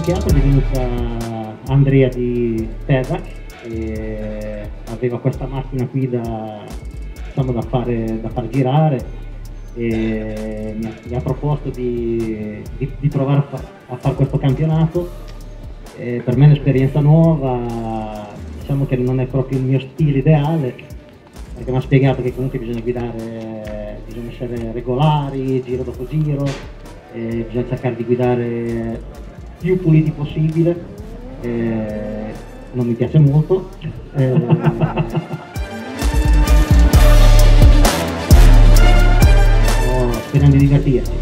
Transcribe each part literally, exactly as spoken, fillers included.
che altro è venuta Andrea di Tedac e aveva questa macchina qui da, diciamo, da, fare, da far girare e mi ha, mi ha proposto di, di, di provare a, fa, a fare questo campionato. E per me è un'esperienza nuova, diciamo che non è proprio il mio stile ideale, perché mi ha spiegato che comunque bisogna guidare, bisogna essere regolari, giro dopo giro, e bisogna cercare di guidare più puliti possibile, e non mi piace molto. E... oh, speriamo di divertirci.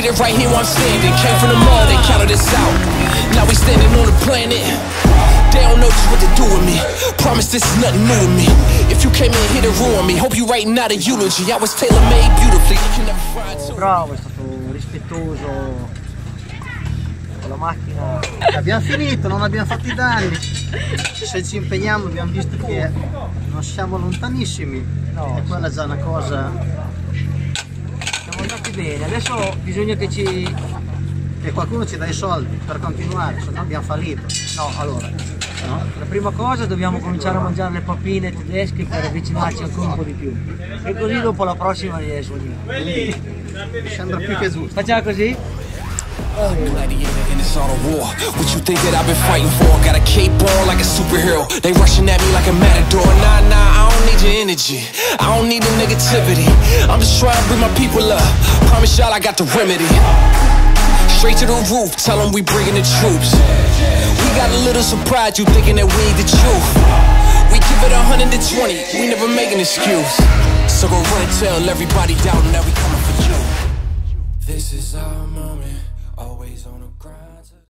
Made it right here where I'm standing. Came from the mud, they counted us out. Now we standing on the planet. They don't know just what to do with me. Promise this is nothing new to me. If you came in here to ruin me, hope you writing out a eulogy. I was tailor-made beautifully. You can never find two. Bravo, è stato rispettoso con la macchina. Abbiamo finito, non abbiamo fatto i danni. Se ci impegniamo abbiamo visto che non siamo lontanissimi. No, e quella è già una cosa. Siamo andati bene, adesso bisogna che ci che qualcuno ci dà i soldi per continuare, se no abbiamo fallito. No, allora, no? La prima cosa dobbiamo cominciare a mangiare le papine tedesche per avvicinarci ancora un po' di più. E così dopo la prossima riesco. Mi sembra più che giusto. Facciamo così? Gladiator in this art of war. What you think that I've been fighting for? Got a cape on like a superhero. They rushing at me like a matador. Nah, nah, I don't need your energy. I don't need the negativity. I'm just trying to bring my people up. Promise y'all I got the remedy. Straight to the roof, tell them we bringing the troops. We got a little surprise, you thinking that we ain't the truth. We give it one hundred twenty, we never make an excuse. So go run and tell everybody down that we coming for you. This is our moment, always on